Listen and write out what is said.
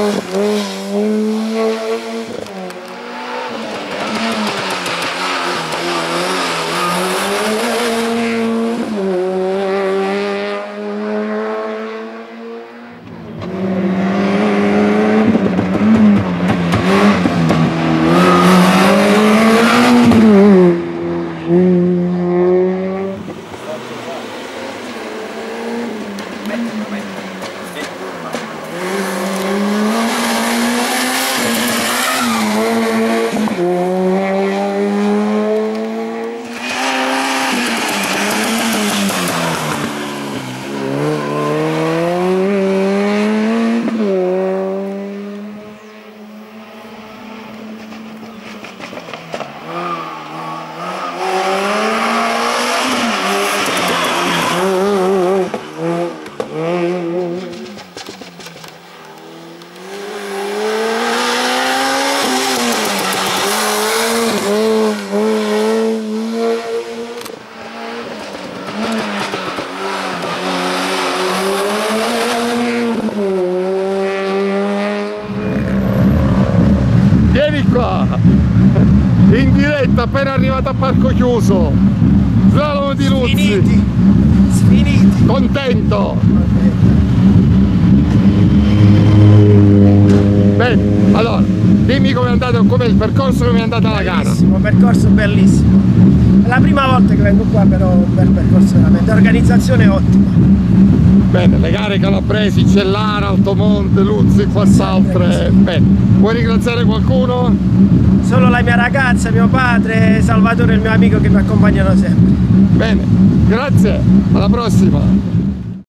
In diretta, appena arrivato a Parco Chiuso, slalom di Luzzi. Sfiniti. Contento. Bene, allora dimmi com'è andato, com'è il percorso, com'è andata la gara. Bellissimo, percorso bellissimo. È la prima volta che vengo qua, però un bel percorso veramente, organizzazione ottima. Bene, le gare calabresi, Cellara, Altomonte, Luzzi, Quassaltre. Bene, vuoi ringraziare qualcuno? Solo la mia ragazza, mio padre, Salvatore, il mio amico che mi accompagnano sempre. Bene, grazie, alla prossima.